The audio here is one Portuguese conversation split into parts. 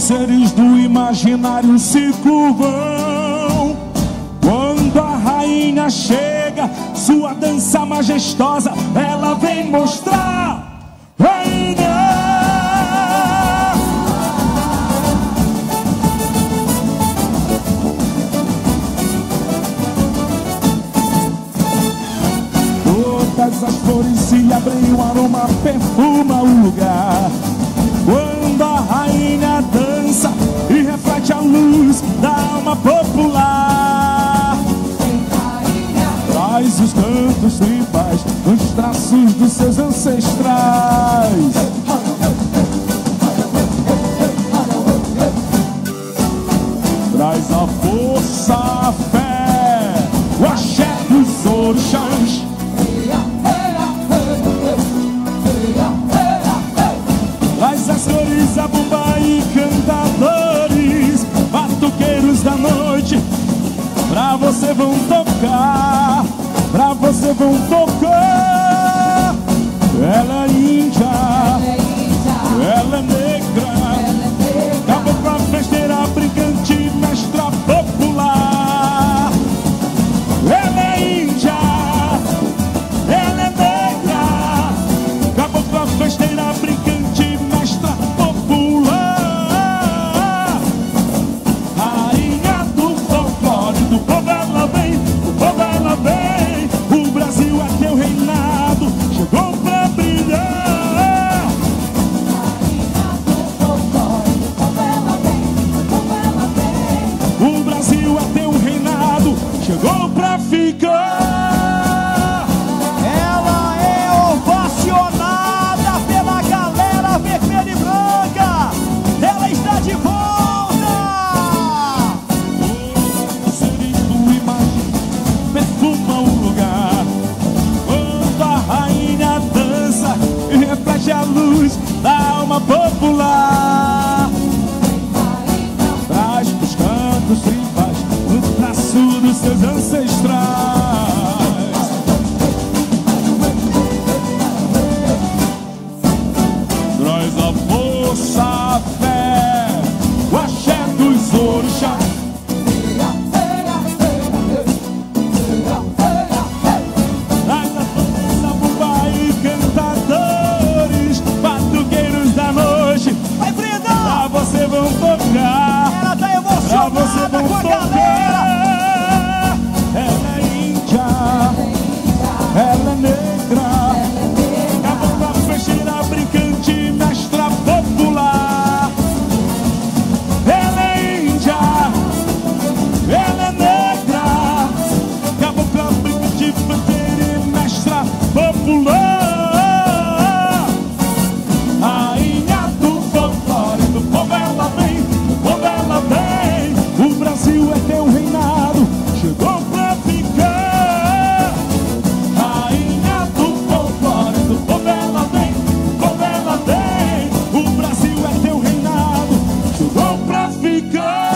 seres do imaginário se curvam quando a rainha chega, sua dança majestosa, ela vem mostrar. Rainha, todas as flores se abrem, o aroma perfuma o lugar. Quando a rainha dança e reflete a luz da alma popular, traz os cantos tribais, os traços dos seus ancestrais. Traz a força, a fé, o axé dos orixás. Traz as cores, a bumba e cantadores, batuqueiros da noite, pra você vão tocar, pra você vão tocar. Ela é índia, ela é negra, cabocla festeira, brincante, mestra popular. Ela é índia, ela é negra, cabocla festeira, brincante, mestra popular. Rainha do folclore, do povo ela vem, do povo ela vem. O Brasil é teu reinado, chegou pra brilhar. Rainha do folclore, do povo ela vem, do povo ela vem. O Brasil é teu reinado, chegou pra ficar. Ela é ovacionada pela galera vermelha e branca. Ela está de volta. O seres do imagem perfuma o lugar. Quando a rainha dança e reflete a luz da alma popular, traz os cantos tribais, o traço dos seus ancestrais. Traz a força, a fé, o axé dos orixás. Traz a força, bumba e cantadores, batuqueiros da noite, Vai, Brenda! pra você vão tocar, Ela tá pra você emocionada vão com a galera. tocar. Ela é índia, ela é negra, cabocla festeira, brincante, mestra popular. Ela é índia, ela é negra, cabocla, brincante, festeira e mestra popular. Rainha do folclore, do povo ela vem, do povo ela vem. O Brasil é teu reinado, chegou pra ficar. Rainha do folclore, do povo ela vem, do povo ela vem. O Brasil é teu reinado, chegou pra ficar.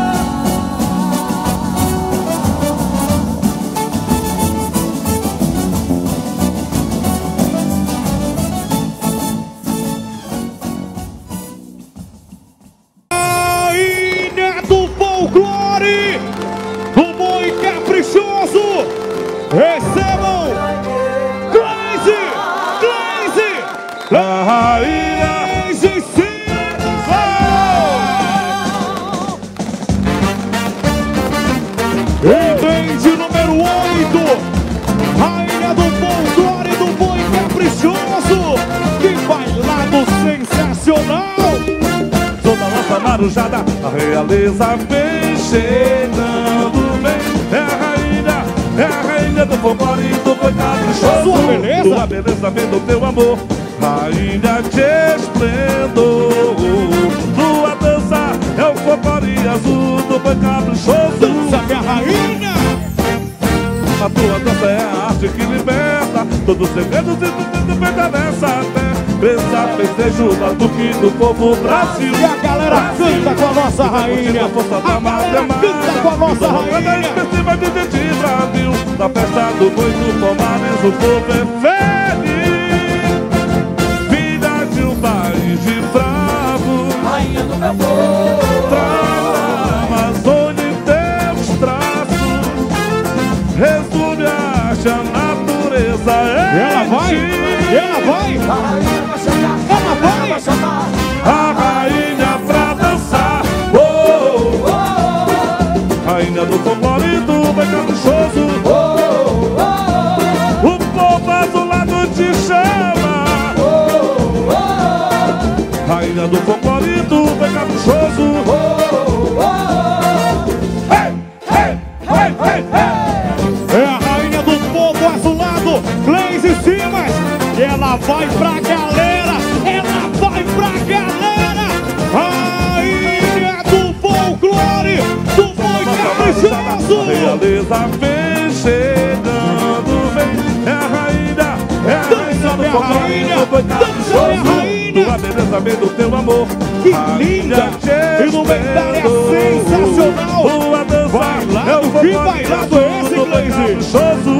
Rainha do folclore, o boi caprichoso. Recebam Cleise, Cleise, a rainha Cleise Silva. Invente número 8, rainha do folclore, do boi caprichoso. Que bailado sensacional. Toda nossa marujada, a realeza vem chegando bem. É a rainha do folclore, do boi caprichoso. Sua beleza? Tua beleza vem do teu amor, rainha de esplendor. Tua dança é o folclore azul do boi caprichoso. Dança minha rainha. A tua dança é a arte que liberta todos os segredos e tudo feita nessa terra. Pensa, festejo, batuque do povo Brasil. E a galera canta com a nossa rainha. A galera canta com a nossa rainha. Festival de Brasil, na festa do boi do Tomares, o povo é feliz. Vida de um país de bravos. Rainha do meu povo. Traz a Amazônia em teus traços, resume a natureza em Ela vai, ti. ela vai, A rainha vai chegar, ela vai. vai chamar. A rainha pra dançar, oh, Oh, rainha do folclore do bem caprichoso. oh, oh, O povo azulado te chama, oh, oh, rainha do folclore do bem caprichoso. oh, oh. Hey, hey, hey, hey, hey. É a rainha do povo azulado, Gleise Simas. Ela vai pra galera, ela vai pra galera. Rainha do folclore, do boi caprichoso. Realiza vem chegando, vem. É a rainha Dança, do minha folclore rainha, do boi dança, minha caprichoso. rainha. Tua beleza vem do teu amor. Que linda! E no meio sensacional. Tua dança Bailado, é o que folclore bailado é esse, do boi Gleise? caprichoso.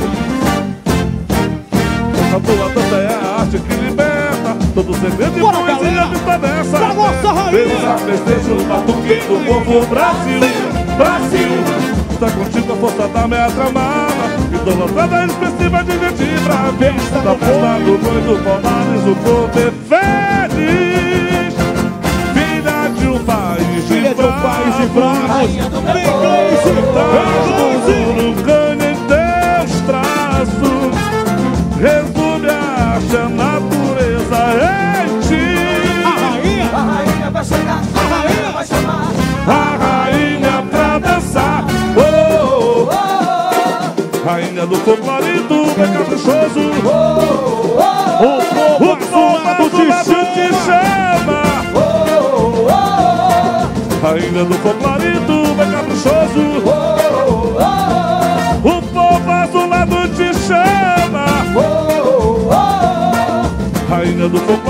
A tua dança é a arte que liberta todo segredo e Bora, poesia galera! vista dessa. Pra nossa rainha! Pelo festejo, o batuque do povo Brasil. Brasil! Está contigo a força da metra amada, idolatrada, expressiva, divertida. Festa Da do festa boi. do boi do Palmares, o povo é feliz. Filha de um país de Filha de um país de bravos. Rainha do meu Vem, povo. Gleise, vem, Gleise. no canho em teus traços, resume a natureza em ti. A rainha, A rainha vai chegar, a rainha vai chamar. A rainha pra dançar, oh, Oh, rainha do folclore do bem caprichoso. oh, oh, o povo azulado te te chama. chama, oh, oh, rainha do folclore do bem caprichoso. oh, O povo azulado te chama, oh, oh, rainha do folclore